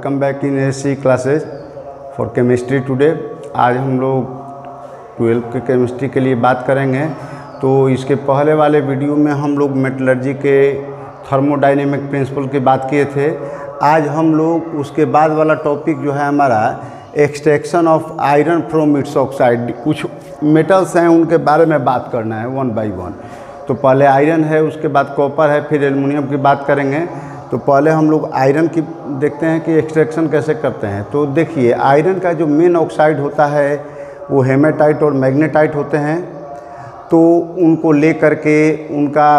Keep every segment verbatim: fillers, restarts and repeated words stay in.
Welcome back in SC classes for chemistry today. आज हम लोग ट्वेल्थ के केमिस्ट्री के लिए बात करेंगे। तो इसके पहले वाले वीडियो में हम लोग मेटलर्जी के थर्मोडायनेमिक प्रिंसिपल की बात किए थे। आज हम लोग उसके बाद वाला टॉपिक जो है हमारा extraction of iron from its oxide. कुछ मेटल्स हैं उनके बारे में बात करना है वन बाय वन। तो पहले आयरन है, उसके बाद कॉपर है, फिर एल्युमिनियम की बात करेंगे। तो पहले हम लोग आयरन की देखते हैं कि एक्सट्रैक्शन कैसे करते हैं। तो देखिए, आयरन का जो मेन ऑक्साइड होता है वो हेमेटाइट और मैग्नेटाइट होते हैं। तो उनको ले करके उनका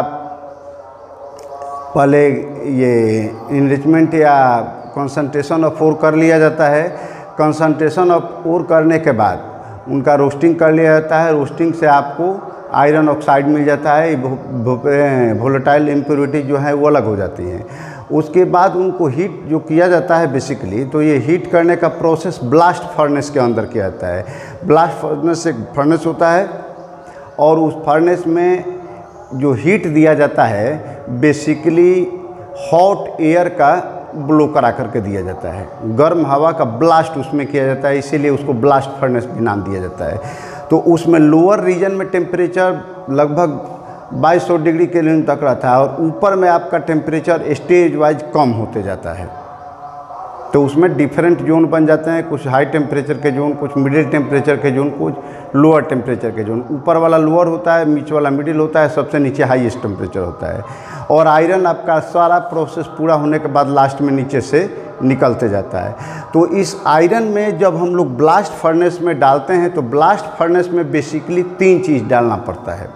पहले ये इनरिचमेंट या कंसंट्रेशन ऑफ ओर कर लिया जाता है। कंसंट्रेशन ऑफ ओर करने के बाद उनका रोस्टिंग कर लिया जाता है। रोस्टिंग से आपको आयरन ऑक्साइड मिल जाता है। वोलेटाइल इम्प्योरिटी जो है वो अलग हो जाती हैं। उसके बाद उनको हीट जो किया जाता है बेसिकली, तो ये हीट करने का प्रोसेस ब्लास्ट फर्नेस के अंदर किया जाता है। ब्लास्ट फर्नेस एक फर्नेस होता है और उस फर्नेस में जो हीट दिया जाता है बेसिकली हॉट एयर का ब्लो करा करके दिया जाता है। गर्म हवा का ब्लास्ट उसमें किया जाता है, इसीलिए उसको ब्लास्ट फर्नेस भी नाम दिया जाता है। तो उसमें लोअर रीजन में टेम्परेचर लगभग बाईस सौ डिग्री केल्विन तक रहता है और ऊपर में आपका टेम्परेचर स्टेज वाइज कम होते जाता है। तो उसमें डिफरेंट जोन बन जाते हैं, कुछ हाई टेम्परेचर के जोन, कुछ मिडिल टेम्परेचर के जोन, कुछ लोअर टेम्परेचर के जोन। ऊपर वाला लोअर होता है, बीच वाला मिडिल होता है, सबसे नीचे हाईएस्ट टेम्परेचर होता है। और आयरन आपका सारा प्रोसेस पूरा होने के बाद लास्ट में नीचे से निकलते जाता है। तो इस आयरन में जब हम लोग ब्लास्ट फर्नेस में डालते हैं तो ब्लास्ट फर्नेस में बेसिकली तीन चीज़ डालना पड़ता है।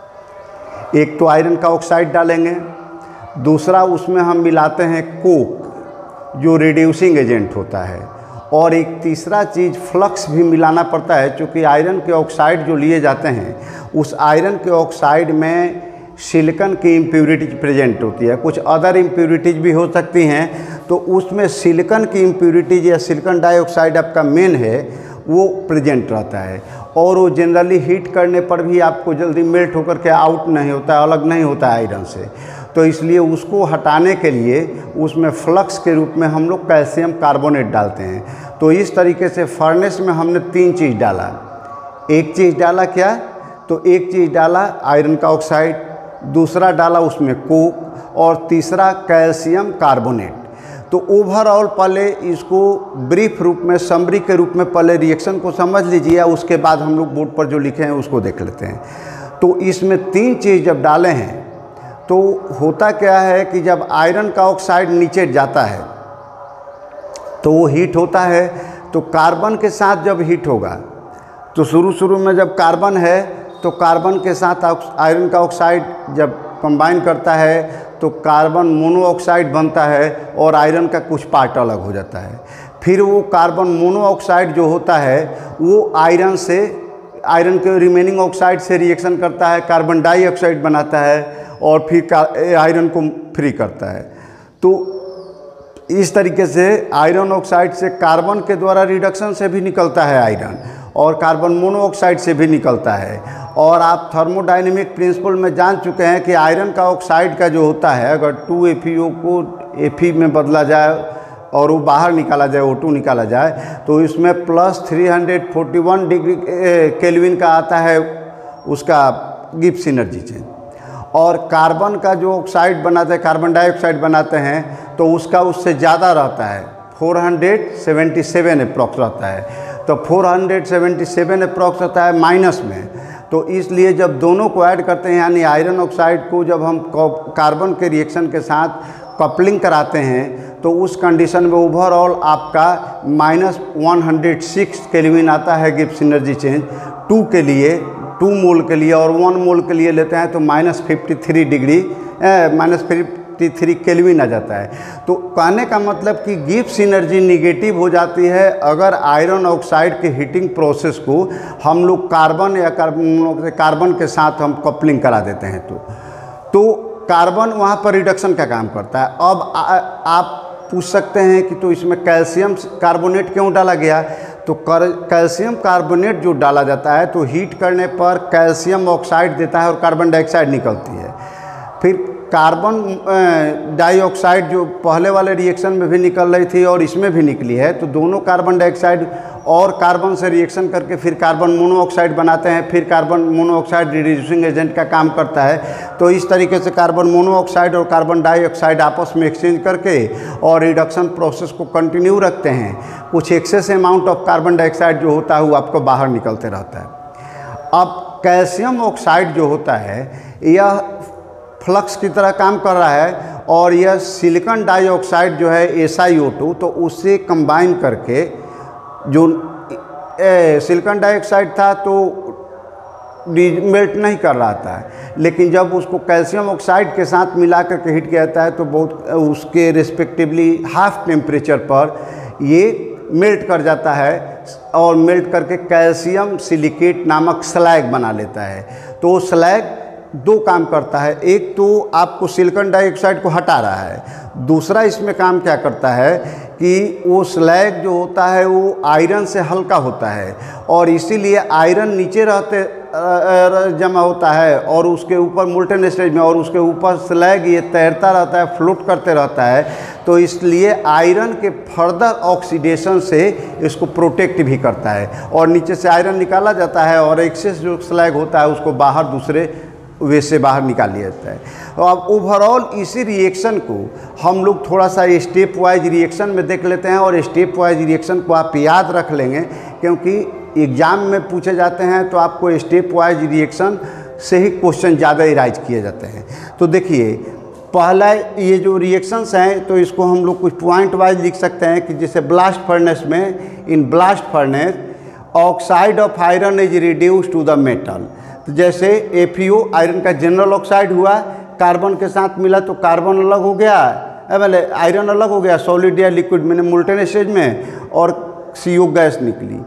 एक तो आयरन का ऑक्साइड डालेंगे, दूसरा उसमें हम मिलाते हैं कोक जो रिड्यूसिंग एजेंट होता है, और एक तीसरा चीज़ फ्लक्स भी मिलाना पड़ता है। क्योंकि आयरन के ऑक्साइड जो लिए जाते हैं उस आयरन के ऑक्साइड में सिलिकॉन की इम्प्योरिटीज प्रेजेंट होती है, कुछ अदर इम्प्योरिटीज भी हो सकती हैं। तो उसमें सिलिकॉन की इम्प्योरिटीज या सिलिकॉन डाइऑक्साइड आपका मेन है वो प्रेजेंट रहता है, और वो जनरली हीट करने पर भी आपको जल्दी मेल्ट होकर के आउट नहीं होता है, अलग नहीं होता है आयरन से। तो इसलिए उसको हटाने के लिए उसमें फ्लक्स के रूप में हम लोग कैल्शियम कार्बोनेट डालते हैं। तो इस तरीके से फर्नेस में हमने तीन चीज़ डाला। एक चीज़ डाला क्या, तो एक चीज़ डाला आयरन का ऑक्साइड, दूसरा डाला उसमें कोक, और तीसरा कैल्शियम कार्बोनेट। तो ओवरऑल पहले इसको ब्रीफ रूप में, समरी के रूप में पहले रिएक्शन को समझ लीजिए, उसके बाद हम लोग बोर्ड पर जो लिखे हैं उसको देख लेते हैं। तो इसमें तीन चीज़ जब डाले हैं तो होता क्या है कि जब आयरन का ऑक्साइड नीचे जाता है तो वो हीट होता है। तो कार्बन के साथ जब हीट होगा तो शुरू शुरू में जब कार्बन है तो कार्बन के साथ आयरन का ऑक्साइड जब कंबाइन करता है तो कार्बन मोनोऑक्साइड बनता है और आयरन का कुछ पार्ट अलग हो जाता है। फिर वो कार्बन मोनोऑक्साइड जो होता है वो आयरन से, आयरन के रिमेनिंग ऑक्साइड से रिएक्शन करता है, कार्बन डाइऑक्साइड बनाता है और फिर आयरन को फ्री करता है। तो इस तरीके से आयरन ऑक्साइड से कार्बन के द्वारा रिडक्शन से भी निकलता है आयरन, और कार्बन मोनोऑक्साइड से भी निकलता है। और आप थर्मोडायनेमिक प्रिंसिपल में जान चुके हैं कि आयरन का ऑक्साइड का जो होता है, अगर टू एफ ई ओ को एफ ई में बदला जाए और वो बाहर निकाला जाए, ओ टू निकाला जाए, तो इसमें plus three hundred forty one degree kelvin का आता है उसका गिब्स एनर्जी चेंज। और कार्बन का जो ऑक्साइड बनाते हैं, कार्बन डाइऑक्साइड बनाते हैं, तो उसका उससे ज़्यादा रहता है, four hundred seventy seven approx रहता है। तो four hundred seventy seven approx रहता है माइनस में। तो इसलिए जब दोनों को ऐड करते हैं, यानी आयरन ऑक्साइड को जब हम कार्बन के रिएक्शन के साथ कपलिंग कराते हैं, तो उस कंडीशन में ओवरऑल आपका minus one hundred six kelvin आता है गिब्स एनर्जी चेंज टू के लिए, टू मोल के लिए, और वन मोल के लिए लेते हैं तो minus fifty three degree minus fifty three kelvin आ जाता है। तो कहने का मतलब कि गिब्स एनर्जी निगेटिव हो जाती है अगर आयरन ऑक्साइड के हीटिंग प्रोसेस को हम लोग कार्बन या कार्बन कार्बन के साथ हम कपलिंग करा देते हैं। तो तो कार्बन वहाँ पर रिडक्शन का काम करता है। अब आ, आप पूछ सकते हैं कि तो इसमें कैल्शियम कार्बोनेट क्यों डाला गया। तो कैल्शियम कार्बोनेट जो डाला जाता है तो हीट करने पर कैल्शियम ऑक्साइड देता है और कार्बन डाइऑक्साइड निकलती है। फिर कार्बन डाइऑक्साइड जो पहले वाले रिएक्शन में भी निकल रही थी और इसमें भी निकली है, तो दोनों कार्बन डाइऑक्साइड और कार्बन से रिएक्शन करके फिर कार्बन मोनोऑक्साइड बनाते हैं, फिर कार्बन मोनोऑक्साइड रिड्यूसिंग एजेंट का काम करता है। तो इस तरीके से कार्बन मोनोऑक्साइड और कार्बन डाइऑक्साइड आपस में एक्सचेंज करके और रिडक्शन प्रोसेस को कंटिन्यू रखते हैं। कुछ excess amount of carbon dioxide जो होता है वो आपको बाहर निकलते रहता है। अब कैल्शियम ऑक्साइड जो होता है यह फ्लक्स की तरह काम कर रहा है और यह सिलिकॉन डाइऑक्साइड जो है एस आई ओ टू, तो उससे कंबाइन करके जो सिलिकॉन डाइऑक्साइड था तो मेल्ट नहीं कर रहा था, लेकिन जब उसको कैल्शियम ऑक्साइड के साथ मिला करके हीट किया जाता है तो बहुत उसके रिस्पेक्टिवली हाफ टेम्परेचर पर ये मेल्ट कर जाता है और मेल्ट करके कैल्शियम सिलिकेट नामक स्लैग बना लेता है। तो स्लैग दो काम करता है, एक तो आपको सिलिकॉन डाइऑक्साइड को हटा रहा है, दूसरा इसमें काम क्या करता है कि वो स्लैग जो होता है वो आयरन से हल्का होता है और इसीलिए आयरन नीचे रहते जमा होता है और उसके ऊपर मोल्टन स्टेज में और उसके ऊपर स्लैग ये तैरता रहता है, फ्लोट करते रहता है। तो इसलिए आयरन के फर्दर ऑक्सीडेशन से इसको प्रोटेक्ट भी करता है और नीचे से आयरन निकाला जाता है और एक्सेस जो स्लैग होता है उसको बाहर दूसरे वे से बाहर निकाल लिया जाता है। तो अब ओवरऑल इसी रिएक्शन को हम लोग थोड़ा सा स्टेप वाइज रिएक्शन में देख लेते हैं और स्टेप वाइज रिएक्शन को आप याद रख लेंगे क्योंकि एग्ज़ाम में पूछे जाते हैं तो आपको स्टेप वाइज रिएक्शन से ही क्वेश्चन ज़्यादा राइज किए जाते हैं। तो देखिए पहला ये जो रिएक्शंस हैं तो इसको हम लोग कुछ पॉइंट वाइज लिख सकते हैं कि जैसे ब्लास्ट फर्नेस में, in blast furnace oxide of iron is reduce to the metal. तो जैसे एफ ई ओ आयरन का जनरल ऑक्साइड हुआ, कार्बन के साथ मिला तो कार्बन अलग हो गया, मतलब आयरन अलग हो गया सॉलिड या लिक्विड मैंने मोल्टेन स्टेज में और सी ओ गैस निकली।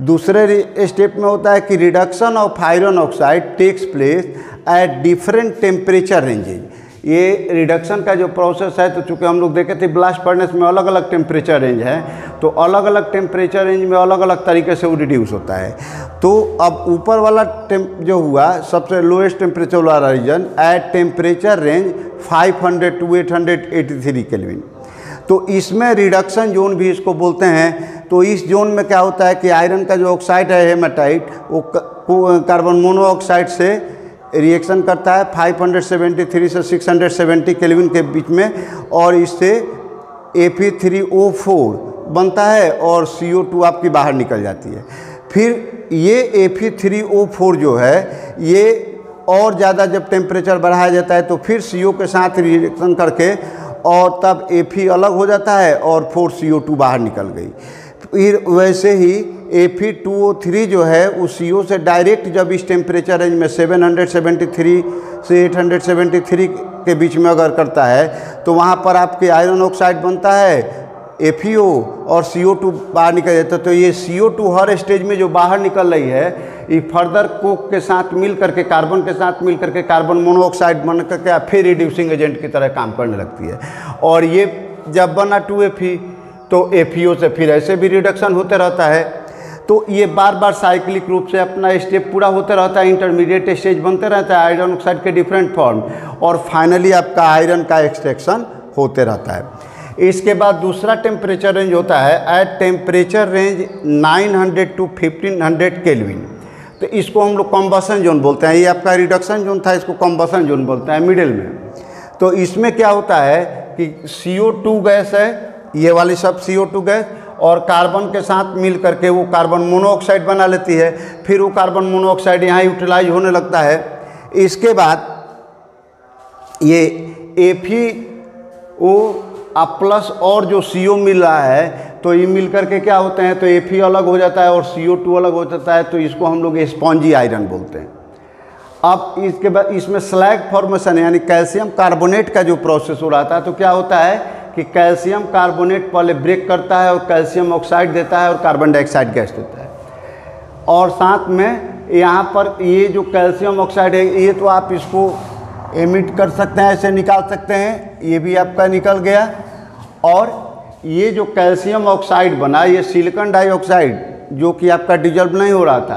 दूसरे स्टेप में होता है कि reduction of iron oxide takes place at different temperature ranges. ये रिडक्शन का जो प्रोसेस है तो चूँकि हम लोग देखे थे ब्लास्ट फर्नेस में अलग अलग टेम्परेचर रेंज है, तो अलग अलग टेम्परेचर रेंज में अलग अलग तरीके से वो रिड्यूस होता है। तो अब ऊपर वाला टेम जो हुआ सबसे लोएस्ट टेम्परेचर वाला region at temperature range five hundred to eight hundred eighty three kelvin. तो इसमें रिडक्शन जोन भी इसको बोलते हैं। तो इस जोन में क्या होता है कि आयरन का जो ऑक्साइड है हेमाटाइट वो कार्बन मोनोऑक्साइड से रिएक्शन करता है फाइव हंड्रेड सेवेंटी थ्री से सिक्स हंड्रेड सेवेंटी केल्विन के बीच में और इससे F E three O four बनता है और सी ओ टू आपकी बाहर निकल जाती है। फिर ये F E three O four जो है ये और ज़्यादा जब टेम्परेचर बढ़ाया जाता है तो फिर सी ओ के साथ रिएक्शन करके और तब एफ ई अलग हो जाता है और फोर सी ओ टू बाहर निकल गई। फिर वैसे ही F E two O three जो है उस सी ओ से डायरेक्ट जब इस टेम्परेचर रेंज में सेवन हंड्रेड सेवेंटी थ्री से एट हंड्रेड सेवेंटी थ्री के बीच में अगर करता है तो वहाँ पर आपके आयरन ऑक्साइड बनता है, एफ ई ओ और सी ओ टू बाहर निकल जाता है। तो ये सी ओ टू हर स्टेज में जो बाहर निकल रही है ये फर्दर कोक के साथ मिल करके कार्बन के साथ मिल करके कार्बन मोनोऑक्साइड बन करके फिर रिड्यूसिंग एजेंट की तरह काम करने लगती है। और ये जब बना टू एफ ई तो एफ ई ओ से फिर ऐसे भी रिडक्शन होते रहता है। तो ये बार बार साइक्लिक रूप से अपना स्टेप पूरा होते रहता है, इंटरमीडिएट स्टेज बनते रहता है आयरन ऑक्साइड के डिफरेंट फॉर्म और फाइनली आपका आयरन का एक्सट्रैक्शन होते रहता है। इसके बाद दूसरा टेम्परेचर रेंज होता है at temperature range nine hundred to fifteen hundred kelvin. तो इसको हम लोग कॉम्बसन जोन बोलते हैं। ये आपका रिडक्शन जोन था, इसको कॉम्बसन जोन बोलते हैं मिडिल में। तो इसमें क्या होता है कि सी ओ टू गैस है, ये वाली सब सी ओ टू गैस और कार्बन के साथ मिल करके वो कार्बन मोनोऑक्साइड बना लेती है। फिर वो कार्बन मोनोऑक्साइड यहाँ यूटिलाइज होने लगता है। इसके बाद ये एफ ई ओ प्लस और जो सी ओ मिल रहा है तो ये मिल करके क्या होते हैं तो एफ ई अलग हो जाता है और सी ओ टू अलग हो जाता है। तो इसको हम लोग स्पॉन्जी आयरन बोलते हैं। अब इसके बाद इसमें स्लैग फॉर्मेशन यानी कैल्शियम कार्बोनेट का जो प्रोसेस हो रहा था तो क्या होता है कि कैल्शियम कार्बोनेट पहले ब्रेक करता है और कैल्शियम ऑक्साइड देता है और कार्बन डाइऑक्साइड गैस देता है। और साथ में यहाँ पर ये जो कैल्शियम ऑक्साइड है ये तो आप इसको एमिट कर सकते हैं, ऐसे निकाल सकते हैं, ये भी आपका निकल गया। और ये जो कैल्शियम ऑक्साइड बना ये सिलिकॉन डाइऑक्साइड जो कि आपका डिजॉल्व नहीं हो रहा था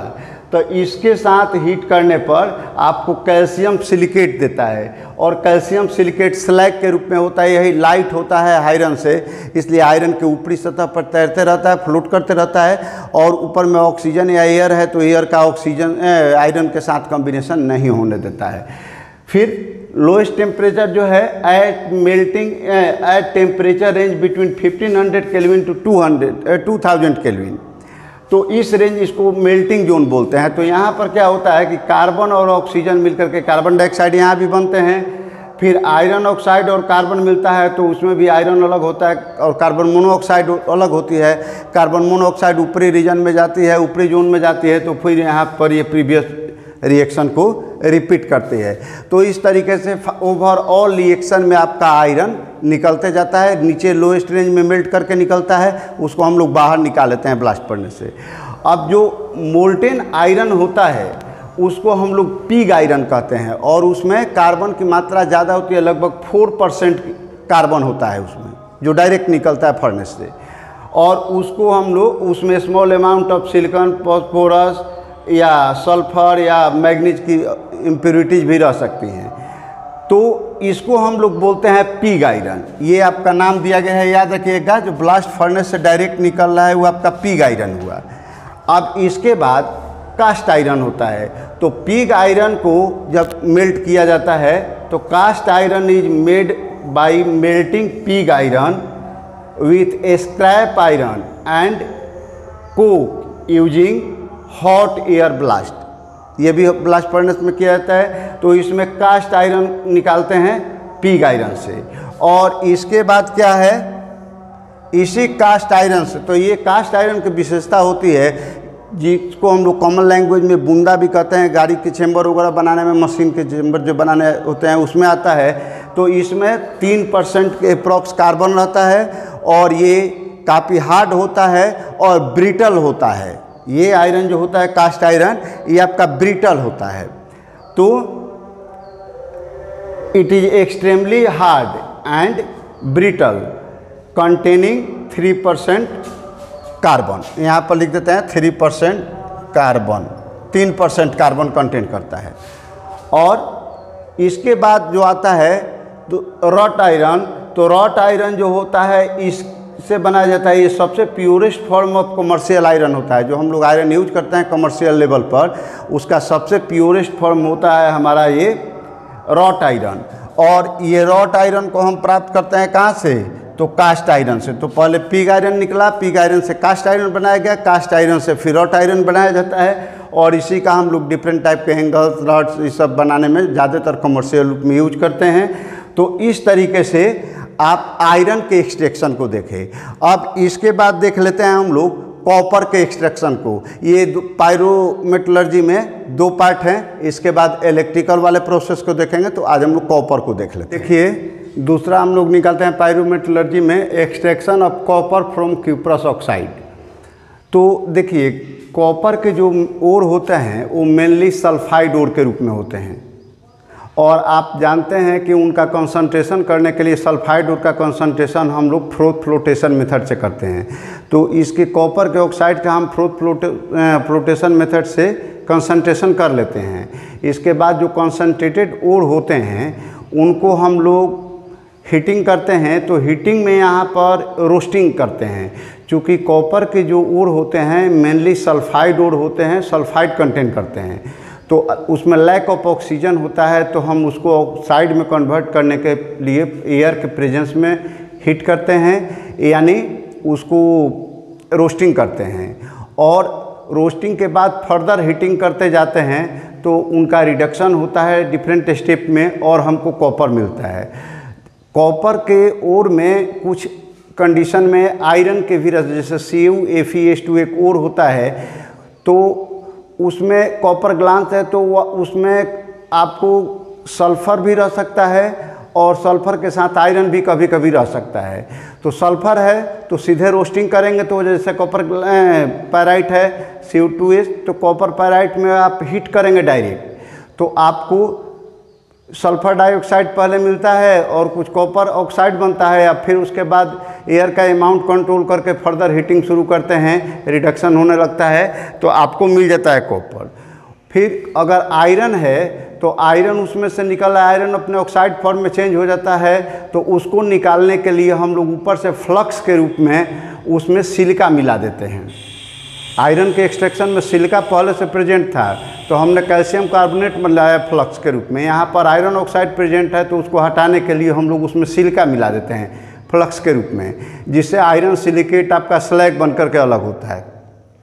तो इसके साथ हीट करने पर आपको कैल्शियम सिलिकेट देता है, और कैल्शियम सिलिकेट स्लैग के रूप में होता है। यही लाइट होता है आयरन से, इसलिए आयरन के ऊपरी सतह पर तैरते रहता है, फ्लोट करते रहता है, और ऊपर में ऑक्सीजन या एयर है तो एयर का ऑक्सीजन आयरन के साथ कॉम्बिनेशन नहीं होने देता है। फिर लोएस्ट टेम्परेचर जो है at melting at temperature range between fifteen hundred kelvin to two hundred two thousand kelvin, तो इस रेंज इसको मेल्टिंग जोन बोलते हैं। तो यहाँ पर क्या होता है कि कार्बन और ऑक्सीजन मिलकर के कार्बन डाइऑक्साइड यहाँ भी बनते हैं, फिर आयरन ऑक्साइड और कार्बन मिलता है तो उसमें भी आयरन अलग होता है और कार्बन मोनोऑक्साइड अलग होती है। कार्बन मोनोऑक्साइड ऊपरी रीजन में जाती है, ऊपरी जोन में जाती है, तो फिर यहाँ पर ये प्रीवियस रिएक्शन को रिपीट करती है। तो इस तरीके से ओवरऑल रिएक्शन में आपका आयरन निकलते जाता है, नीचे लोएस्ट रेंज में मेल्ट करके निकलता है, उसको हम लोग बाहर निकाल लेते हैं ब्लास्ट करने से। अब जो मोल्टेन आयरन होता है उसको हम लोग पिग आयरन कहते हैं, और उसमें कार्बन की मात्रा ज़्यादा होती है, लगभग फोर परसेंट कार्बन होता है उसमें जो डायरेक्ट निकलता है फर्नेस से, और उसको हम लोग उसमें small amount of silicon, phosphorus या सल्फर या मैग्नीज की इम्प्योरिटीज भी रह सकती हैं। तो इसको हम लोग बोलते हैं पिग आयरन। ये आपका नाम दिया गया है, याद रखिएगा। जो ब्लास्ट फर्नेस से डायरेक्ट निकल रहा है वो आपका पिग आयरन हुआ। अब इसके बाद कास्ट आयरन होता है। तो पिग आयरन को जब मेल्ट किया जाता है तो cast iron is made by melting pig iron with scrap iron and coke using hot air blast. ये भी ब्लास्ट फर्नेस में किया जाता है। तो इसमें कास्ट आयरन निकालते हैं पिग आयरन से। और इसके बाद क्या है, इसी कास्ट आयरन से, तो ये कास्ट आयरन की विशेषता होती है जिसको हम लोग कॉमन लैंग्वेज में बूंदा भी कहते हैं। गाड़ी के चेंबर वगैरह बनाने में, मशीन के चेंबर जो बनाने होते हैं उसमें आता है। तो इसमें तीन परसेंट के अप्रॉक्स कार्बन रहता है, और ये काफ़ी हार्ड होता है और ब्रिटल होता है। ये आयरन जो होता है कास्ट आयरन, ये आपका ब्रिटल होता है। तो it is extremely hard and brittle containing three percent carbon. यहाँ पर लिख देते हैं थ्री परसेंट कार्बन, तीन परसेंट कार्बन कंटेन करता है। और इसके बाद जो आता है तो रॉट आयरन, तो रॉट आयरन जो होता है इससे बनाया जाता है। ये सबसे purest form of commercial iron होता है। जो हम लोग आयरन यूज करते हैं कमर्शियल लेवल पर, उसका सबसे प्योरेस्ट फॉर्म होता है हमारा ये रॉट आयरन। और ये रॉट आयरन को हम प्राप्त करते हैं कहाँ से, तो कास्ट आयरन से। तो पहले पिग आयरन निकला, पिग आयरन से कास्ट आयरन बनाया गया, कास्ट आयरन से फिर रॉट आयरन बनाया जाता है। और इसी का हम लोग डिफरेंट टाइप के एंगल्स, रॉड्स, ये सब बनाने में ज़्यादातर कमर्शियल रूप में यूज करते हैं। तो इस तरीके से आप आयरन के एक्सट्रैक्शन को देखें। अब इसके बाद देख लेते हैं हम लोग कॉपर के एक्सट्रैक्शन को। ये पायरोमेटलर्जी में दो पार्ट हैं, इसके बाद इलेक्ट्रिकल वाले प्रोसेस को देखेंगे। तो आज हम लोग कॉपर को देख लेते हैं। देखिए, दूसरा हम लोग निकालते हैं पायरोमेटलर्जी में extraction of copper from cuprous oxide. तो देखिए, कॉपर के जो ओर होते हैं वो मेनली सल्फाइड ओर के रूप में होते हैं, और आप जानते हैं कि उनका कंसंट्रेशन करने के लिए सल्फाइड ओर का कंसंट्रेशन हम लोग फ्रोथ फ्लोटेशन मेथड से करते हैं। तो इसके कॉपर के ऑक्साइड का हम फ्रोथ फ्लोटे फ्लोटेशन मेथड से कंसंट्रेशन कर लेते हैं। इसके बाद जो कंसंट्रेटेड ओर होते हैं उनको हम लोग हीटिंग करते हैं। तो हीटिंग में यहाँ पर रोस्टिंग करते हैं। चूँकि कॉपर के जो ओर होते हैं मेनली सल्फाइड ओर होते हैं, सल्फाइड कंटेन करते हैं, तो उसमें लैक ऑफ ऑक्सीजन होता है। तो हम उसको ऑक्साइड में कन्वर्ट करने के लिए एयर के प्रेजेंस में हीट करते हैं, यानी उसको रोस्टिंग करते हैं। और रोस्टिंग के बाद फर्दर हीटिंग करते जाते हैं तो उनका रिडक्शन होता है डिफरेंट स्टेप में, और हमको कॉपर मिलता है। कॉपर के ओर में कुछ कंडीशन में आयरन के भी रहते, जैसे C U F E S two एक ओर होता है, तो उसमें कॉपर ग्लांस है, तो वह उसमें आपको सल्फ़र भी रह सकता है, और सल्फ़र के साथ आयरन भी कभी कभी रह सकता है। तो सल्फ़र है तो सीधे रोस्टिंग करेंगे, तो जैसे कॉपर पैराइट है सी यू टू एस, तो कॉपर पैराइट में आप हीट करेंगे डायरेक्ट, तो आपको सल्फर डाइऑक्साइड पहले मिलता है और कुछ कॉपर ऑक्साइड बनता है, या फिर उसके बाद एयर का अमाउंट कंट्रोल करके फर्दर हीटिंग शुरू करते हैं, रिडक्शन होने लगता है तो आपको मिल जाता है कॉपर। फिर अगर आयरन है तो आयरन उसमें से निकल आयरन अपने ऑक्साइड फॉर्म में चेंज हो जाता है, तो उसको निकालने के लिए हम लोग ऊपर से फ्लक्स के रूप में उसमें सिलिका मिला देते हैं। आयरन के एक्सट्रैक्शन में सिलिका पहले से प्रेजेंट था तो हमने कैल्शियम कार्बोनेट मिलाया फ्लक्स के रूप में। यहाँ पर आयरन ऑक्साइड प्रेजेंट है तो उसको हटाने के लिए हम लोग उसमें सिलिका मिला देते हैं फ्लक्स के रूप में, जिससे आयरन सिलिकेट आपका स्लैग बनकर के अलग होता है।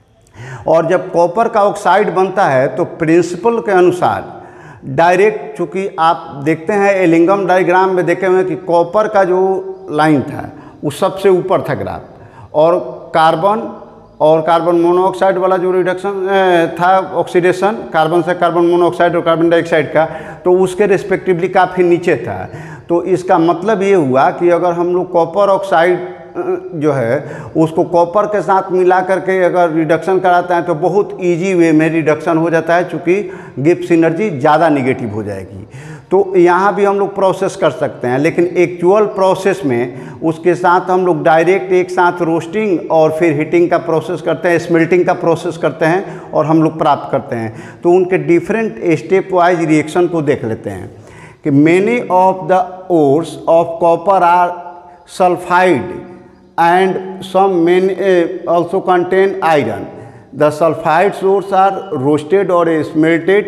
और जब कॉपर का ऑक्साइड बनता है तो प्रिंसिपल के अनुसार डायरेक्ट, चूँकि आप देखते हैं एलिंगम डायग्राम में देखे हुए कि कॉपर का जो लाइन था वो सबसे ऊपर था ग्राफ, और कार्बन और कार्बन मोनोऑक्साइड वाला जो रिडक्शन था ऑक्सीडेशन, कार्बन से कार्बन मोनोऑक्साइड और कार्बन डाइऑक्साइड का, तो उसके रिस्पेक्टिवली काफ़ी नीचे था। तो इसका मतलब ये हुआ कि अगर हम लोग कॉपर ऑक्साइड जो है उसको कॉपर के साथ मिला करके अगर रिडक्शन कराते हैं तो बहुत इजी वे में रिडक्शन हो जाता है, चूँकि गिब्स सिनर्जी ज़्यादा निगेटिव हो जाएगी। तो यहाँ भी हम लोग प्रोसेस कर सकते हैं, लेकिन एक्चुअल प्रोसेस में उसके साथ हम लोग डायरेक्ट एक साथ रोस्टिंग और फिर हीटिंग का प्रोसेस करते हैं, स्मेल्टिंग का प्रोसेस करते हैं और हम लोग प्राप्त करते हैं। तो उनके डिफरेंट स्टेप वाइज रिएक्शन को देख लेते हैं कि many of the ores of copper are sulphide and some men uh, also contain iron. The sulfide ores are roasted or smelted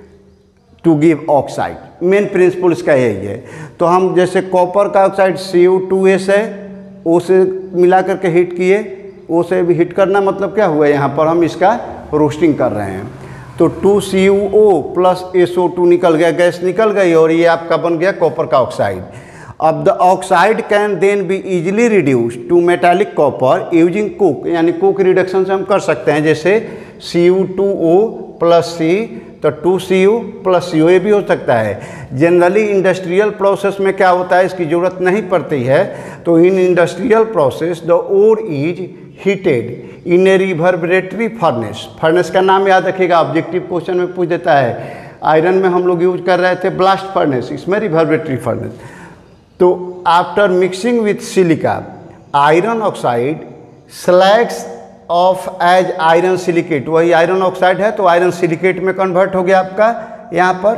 to give oxide. Main principle इसका यही है। तो हम जैसे कॉपर का oxide C O two S है, उसे मिला करके हीट किए, उसे भी हीट करना मतलब क्या हुआ, यहाँ पर हम इसका रोस्टिंग कर रहे हैं। तो two C U O plus S O two निकल गया, गैस निकल गई और ये आपका बन गया कॉपर का ऑक्साइड। अब the oxide can then be easily reduce to metallic copper using coke, यानी कुक रिडक्शन से हम कर सकते हैं, जैसे C U two O plus C, तो two C U plus C O, ये भी हो सकता है। जनरली इंडस्ट्रियल प्रोसेस में क्या होता है, इसकी ज़रूरत नहीं पड़ती है। तो in industrial process the ore is heated in a reverberatory furnace. Furnace का नाम याद रखिएगा, ऑब्जेक्टिव क्वेश्चन में पूछ देता है। आयरन में हम लोग यूज कर रहे थे ब्लास्ट फर्नेस, इसमें रिवर्बरेटरी फर्नेस। तो after mixing with silica iron oxide slags off as iron silicate, वही आयरन ऑक्साइड है तो आयरन सिलिकेट में कन्वर्ट हो गया आपका यहाँ पर।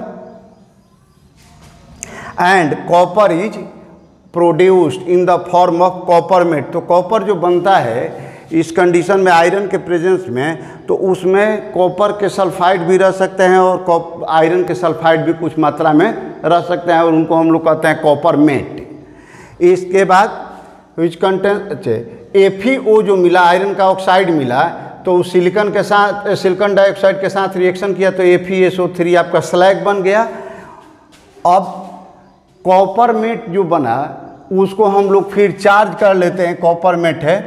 And copper is produced in the form of copper matte. तो कॉपर जो बनता है इस कंडीशन में आयरन के प्रेजेंस में, तो उसमें कॉपर के सल्फाइड भी रह सकते हैं और आयरन के सल्फाइड भी कुछ मात्रा में रह सकते हैं, और उनको हम लोग कहते हैं कॉपर मेट। इसके बाद विच कंटेन एफ ई ओ जो मिला, आयरन का ऑक्साइड मिला, तो सिलिकॉन के साथ सिलिकॉन डाइऑक्साइड के साथ रिएक्शन किया तो F E S O three आपका स्लैग बन गया। अब कॉपर मेट जो बना उसको हम लोग फिर चार्ज कर लेते हैं, कॉपर मेट है,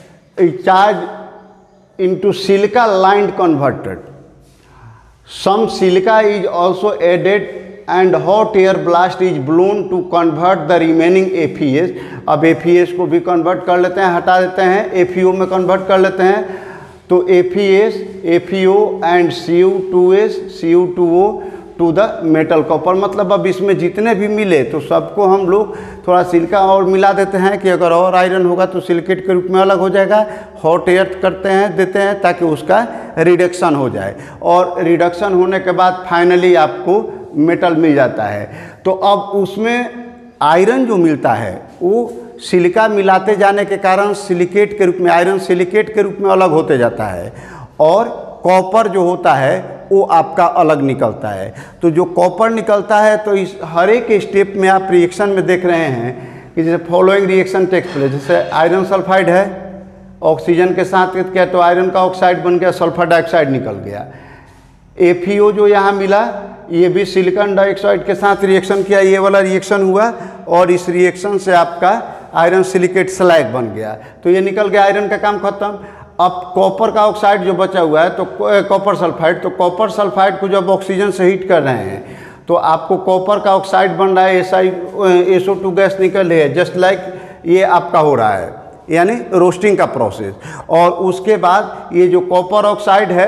charge into silica lined converted. Some silica is also added and hot air blast is blown to convert the remaining F E S. अब एफ ई एस को भी कन्वर्ट कर लेते हैं, हटा देते हैं, एफ ई ओ में कन्वर्ट कर लेते हैं। तो F E S, F E O and C U two S, C U two O to the metal copper. मतलब अब इसमें जितने भी मिले तो सबको हम लोग थोड़ा सिलिका और मिला देते हैं कि अगर और आयरन होगा तो सिलिकेट के रूप में अलग हो जाएगा। हॉट एयर करते हैं देते हैं ताकि उसका रिडक्शन हो जाए, और रिडक्शन होने के बाद फाइनली आपको मेटल मिल जाता है। तो अब उसमें आयरन जो मिलता है वो सिलिका मिलाते जाने के कारण सिलिकेट के रूप में, आयरन सिलिकेट के रूप में अलग होते जाता है, और कॉपर जो होता है वो आपका अलग निकलता है। तो जो कॉपर निकलता है तो इस हर एक स्टेप में आप रिएक्शन में देख रहे हैं कि जैसे फॉलोइंग रिएक्शन टेक्स प्लेस। जैसे आयरन सल्फाइड है, ऑक्सीजन के साथ क्या, तो आयरन का ऑक्साइड बन गया, सल्फर डाइऑक्साइड निकल गया। एफ ई ओ जो यहाँ मिला ये भी सिलिकॉन डाइऑक्साइड के साथ रिएक्शन किया, ये वाला रिएक्शन हुआ, और इस रिएक्शन से आपका आयरन सिलिकेट स्लैग बन गया। तो ये निकल गया, आयरन का काम खत्म। अब कॉपर का ऑक्साइड जो बचा हुआ है तो कॉपर सल्फाइड, तो कॉपर सल्फाइड को जब ऑक्सीजन से हीट कर रहे हैं तो आपको कॉपर का ऑक्साइड बन रहा है, S I S O two gas निकल रही है, जस्ट लाइक ये आपका हो रहा है, यानी रोस्टिंग का प्रोसेस। और उसके बाद ये जो कॉपर ऑक्साइड है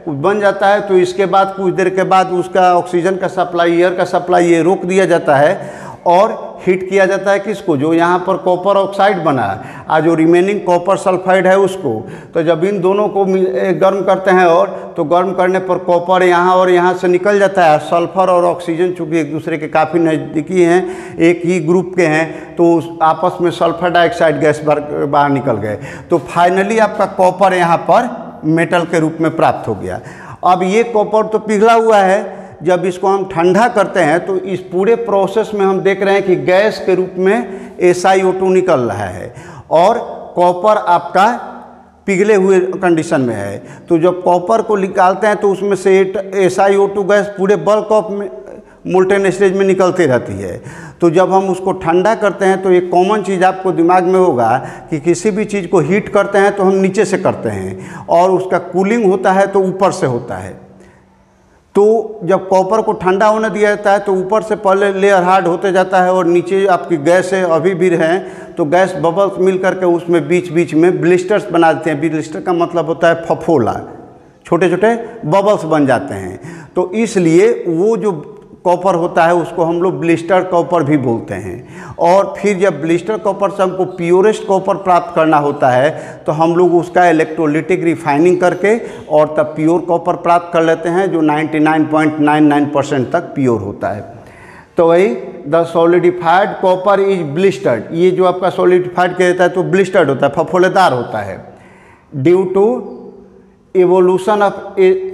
बन जाता है तो इसके बाद कुछ देर के बाद उसका ऑक्सीजन का सप्लाई, एयर का सप्लाई ये रोक दिया जाता है और हीट किया जाता है किसको, जो यहाँ पर कॉपर ऑक्साइड बना है और जो रिमेनिंग कॉपर सल्फाइड है उसको। तो जब इन दोनों को गर्म करते हैं और तो गर्म करने पर कॉपर यहाँ और यहाँ से निकल जाता है। सल्फर और ऑक्सीजन चूँकि एक दूसरे के काफ़ी नज़दीकी हैं, एक ही ग्रुप के हैं, तो आपस में सल्फर डाइऑक्साइड गैस बाहर निकल गए। तो फाइनली आपका कॉपर यहाँ पर मेटल के रूप में प्राप्त हो गया। अब ये कॉपर तो पिघला हुआ है, जब इसको हम ठंडा करते हैं तो इस पूरे प्रोसेस में हम देख रहे हैं कि गैस के रूप में एस आई ओ टू निकल रहा है और कॉपर आपका पिघले हुए कंडीशन में है। तो जब कॉपर को निकालते हैं तो उसमें से S I O two gas पूरे बल्क ऑफ मोल्टेन स्टेज में निकलती रहती है। तो जब हम उसको ठंडा करते हैं तो एक कॉमन चीज़ आपको दिमाग में होगा कि किसी भी चीज़ को हीट करते हैं तो हम नीचे से करते हैं और उसका कूलिंग होता है तो ऊपर से होता है। तो जब कॉपर को ठंडा होने दिया जाता है तो ऊपर से पहले लेयर हार्ड होते जाता है और नीचे आपकी गैस है अभी भी हैं तो गैस बबल्स मिल करके उसमें बीच बीच में ब्लिस्टर्स बना देते हैं। ब्लिस्टर का मतलब होता है फफोला, छोटे छोटे बबल्स बन जाते हैं। तो इसलिए वो जो कॉपर होता है उसको हम लोग ब्लिस्टर कॉपर भी बोलते हैं। और फिर जब ब्लिस्टर कॉपर से हमको प्योरेस्ट कॉपर प्राप्त करना होता है तो हम लोग उसका इलेक्ट्रोलिटिक रिफाइनिंग करके और तब प्योर कॉपर प्राप्त कर लेते हैं जो निन्यानवे पॉइंट नाइन नाइन परसेंट तक प्योर होता है। तो वही the solidified copper is blistered, ये जो आपका सॉलिडिफाइड कहता है तो ब्लिस्टर्ड होता है, फफोलेदार होता है due to evolution of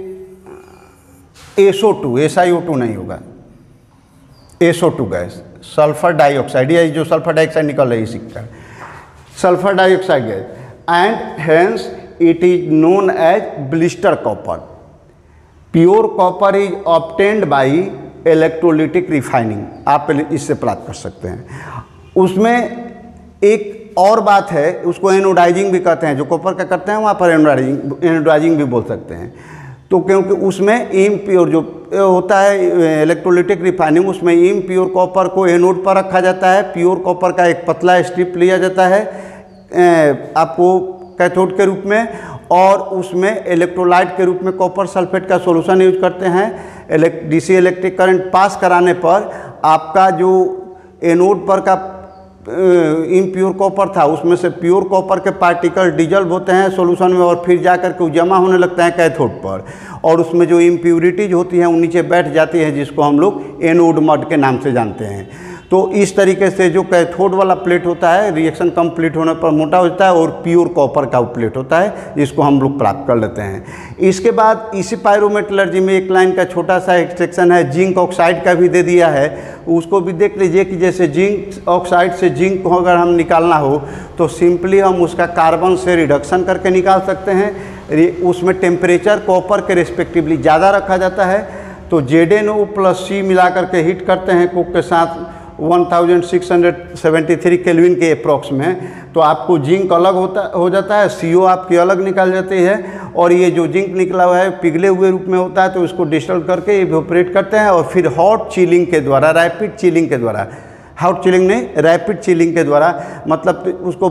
S O two, S I O two नहीं होगा, S O two gas, sulphur dioxide, ये जो सल्फर डाइऑक्साइड निकल रही है इसी का sulphur dioxide gas, and hence it is known as blister copper. Pure copper is obtained by electrolytic refining, आप इससे प्राप्त कर सकते हैं। उसमें एक और बात है, उसको एनोडाइजिंग भी कहते हैं, जो कॉपर का करते हैं वहाँ पर एनोडाइजिंग एनोडाइजिंग भी बोल सकते हैं। तो क्योंकि उसमें इम्प्योर जो होता है इलेक्ट्रोलिटिक रिफाइनिंग, उसमें इम्प्योर कॉपर को एनोड पर रखा जाता है, प्योर कॉपर का एक पतला स्ट्रिप लिया जाता है आपको कैथोड के रूप में, और उसमें इलेक्ट्रोलाइट के रूप में कॉपर सल्फेट का सॉल्यूशन यूज करते हैं। डीसी इलेक्ट्रिक करंट पास कराने पर आपका जो एनोड पर का इम्प्योर कॉपर था उसमें से प्योर कॉपर के पार्टिकल डिजल्व होते हैं सॉल्यूशन में और फिर जा कर के जमा होने लगता है कैथोड पर, और उसमें जो इम्प्योरिटीज होती हैं वो नीचे बैठ जाती है, जिसको हम लोग एनोड मड के नाम से जानते हैं। तो इस तरीके से जो कैथोड वाला प्लेट होता है रिएक्शन कंप्लीट होने पर मोटा होता है और प्योर कॉपर का प्लेट होता है जिसको हम लोग प्राप्त कर लेते हैं। इसके बाद इसी पायरोमेटलर्जी में एक लाइन का छोटा सा एक्सट्रैक्शन है, जिंक ऑक्साइड का भी दे दिया है, उसको भी देख लीजिए कि जैसे जिंक ऑक्साइड से जिंक को अगर हम निकालना हो तो सिंपली हम उसका कार्बन से रिडक्शन करके निकाल सकते हैं। उसमें टेम्परेचर कॉपर के रिस्पेक्टिवली ज़्यादा रखा जाता है, तो Z N O plus C मिला करके हीट करते हैं कोक के साथ सोलह सौ तिहत्तर केल्विन के अप्रॉक्स में, तो आपको जिंक अलग होता हो जाता है, सी ओ आपकी अलग निकल जाती है, और ये जो जिंक निकला हुआ है पिघले हुए रूप में होता है तो इसको डिस्टिल करके इवेपोरेट करते हैं और फिर हॉट चिलिंग के द्वारा, रैपिड चिलिंग के द्वारा, हॉट चिलिंग नहीं रैपिड चिलिंग के द्वारा, मतलब उसको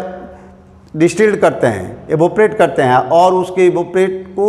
डिस्टिल्ड करते हैं, इवेपोरेट करते हैं, और उसके इवेपोरेट को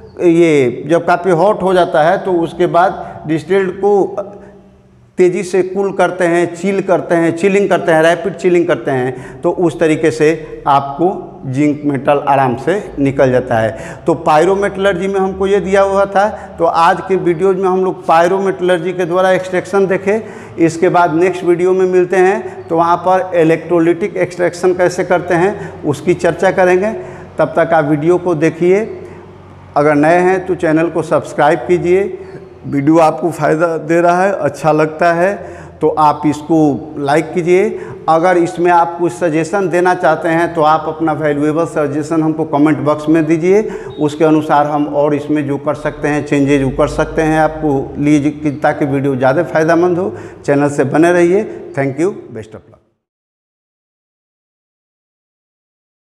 ये जब काफ़ी हॉट हो जाता है तो उसके बाद डिस्टिल्ड को तेज़ी से कूल करते हैं, चिल करते हैं, चिलिंग करते हैं, रैपिड चिलिंग करते हैं, तो उस तरीके से आपको जिंक मेटल आराम से निकल जाता है। तो पायरोमेटलर्जी में हमको ये दिया हुआ था, तो आज के वीडियोज में हम लोग पायरोमेटलर्जी के द्वारा एक्सट्रैक्शन देखे। इसके बाद नेक्स्ट वीडियो में मिलते हैं तो वहाँ पर इलेक्ट्रोलिटिक एक्सट्रैक्शन कैसे करते हैं उसकी चर्चा करेंगे। तब तक आप वीडियो को देखिए, अगर नए हैं तो चैनल को सब्सक्राइब कीजिए। वीडियो आपको फ़ायदा दे रहा है, अच्छा लगता है तो आप इसको लाइक कीजिए। अगर इसमें आप कुछ सजेशन देना चाहते हैं तो आप अपना वैल्यूएबल सजेशन हमको कमेंट बॉक्स में दीजिए, उसके अनुसार हम और इसमें जो कर सकते हैं चेंजेज वो कर सकते हैं आपको लिए, ताकि वीडियो ज़्यादा फ़ायदेमंद हो। चैनल से बने रहिए। Thank you, best of luck.